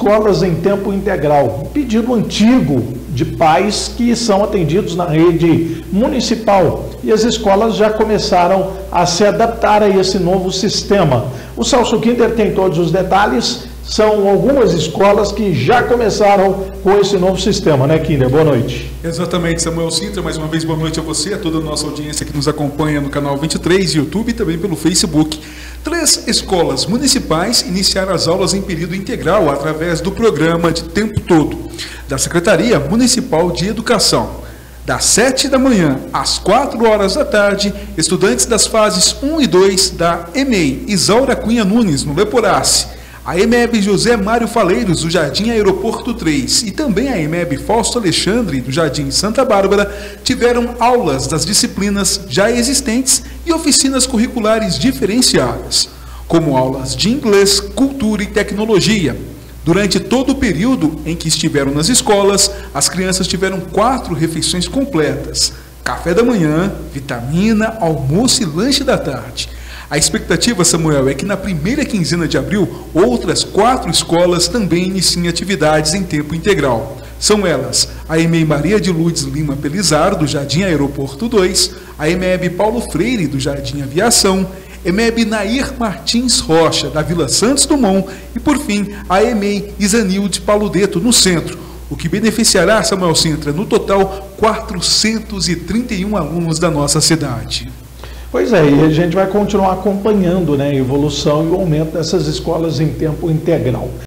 escolas em tempo integral, um pedido antigo de pais que são atendidos na rede municipal, e as escolas já começaram a se adaptar a esse novo sistema. O Celso Kinder tem todos os detalhes. São algumas escolas que já começaram com esse novo sistema, né, Kinder? Boa noite. Exatamente, Samuel Sintra, mais uma vez boa noite a você, a toda a nossa audiência que nos acompanha no canal 23, YouTube e também pelo Facebook. 3 escolas municipais iniciaram as aulas em período integral através do programa de tempo todo da Secretaria Municipal de Educação. Das 7 da manhã às 4 horas da tarde, estudantes das fases 1 e 2 da EMEI Isaura Cunha Nunes, no Leporace, a EMEB José Mário Faleiros, do Jardim Aeroporto 3, e também a EMEB Fausto Alexandre, do Jardim Santa Bárbara, tiveram aulas das disciplinas já existentes e oficinas curriculares diferenciadas, como aulas de inglês, cultura e tecnologia. Durante todo o período em que estiveram nas escolas, as crianças tiveram 4 refeições completas: café da manhã, vitamina, almoço e lanche da tarde. A expectativa, Samuel, é que na primeira quinzena de abril, outras 4 escolas também iniciem atividades em tempo integral. São elas a EMEI Maria de Lourdes Lima Pelizar, do Jardim Aeroporto 2, a EMEB Paulo Freire, do Jardim Aviação, EMEB Nair Martins Rocha, da Vila Santos Dumont, e, por fim, a EMEI Isanilde Paludeto, no centro, o que beneficiará, Samuel Sintra, no total, 431 alunos da nossa cidade. Pois é, e a gente vai continuar acompanhando, né, a evolução e o aumento dessas escolas em tempo integral.